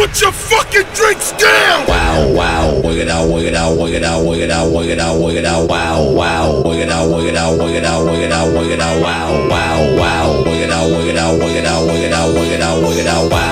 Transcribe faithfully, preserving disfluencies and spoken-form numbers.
Put your fucking drinks down! Wow, wow, work it out, work it out, work it out, work it out, work it out, work it out, wow, wow, work it out, work it out, work it out, work it out, work it out, wow, wow, wow, work it out, work it out, work it out, work it out, work it out, work it out, wow.